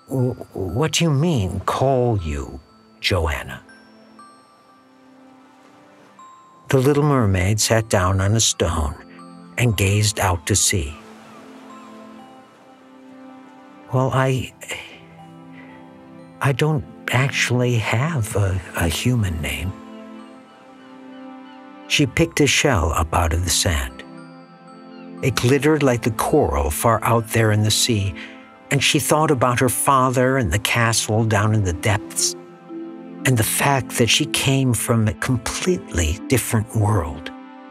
What do you mean, call you, Joanna? The little mermaid sat down on a stone and gazed out to sea. Well, I don't actually have a human name. She picked a shell up out of the sand. It glittered like the coral far out there in the sea, and she thought about her father and the castle down in the depths, and the fact that she came from a completely different world.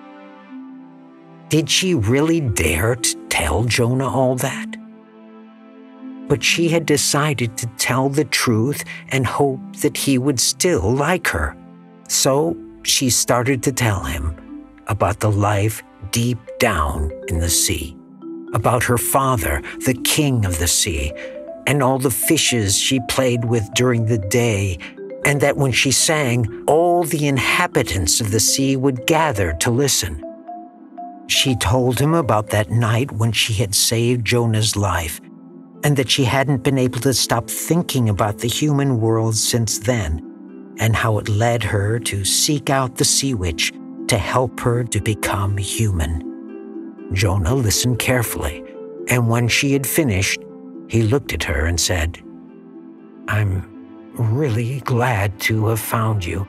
Did she really dare to tell Jonah all that? But she had decided to tell the truth and hope that he would still like her. So she started to tell him about the life deep down in the sea, about her father, the king of the sea, and all the fishes she played with during the day, and that when she sang, all the inhabitants of the sea would gather to listen. She told him about that night when she had saved Jonah's life, and that she hadn't been able to stop thinking about the human world since then, and how it led her to seek out the sea witch to help her to become human. Jonah listened carefully, and when she had finished, he looked at her and said, "I'm really glad to have found you."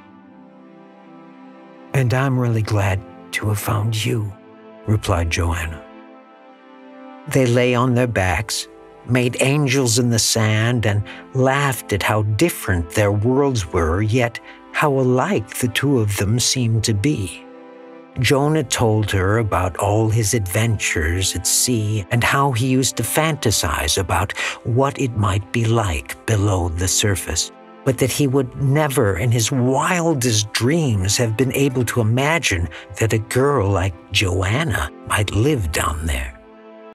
"And I'm really glad to have found you," replied Joanna. They lay on their backs, made angels in the sand, and laughed at how different their worlds were, yet how alike the two of them seemed to be. Jonah told her about all his adventures at sea and how he used to fantasize about what it might be like below the surface, but that he would never in his wildest dreams have been able to imagine that a girl like Joanna might live down there.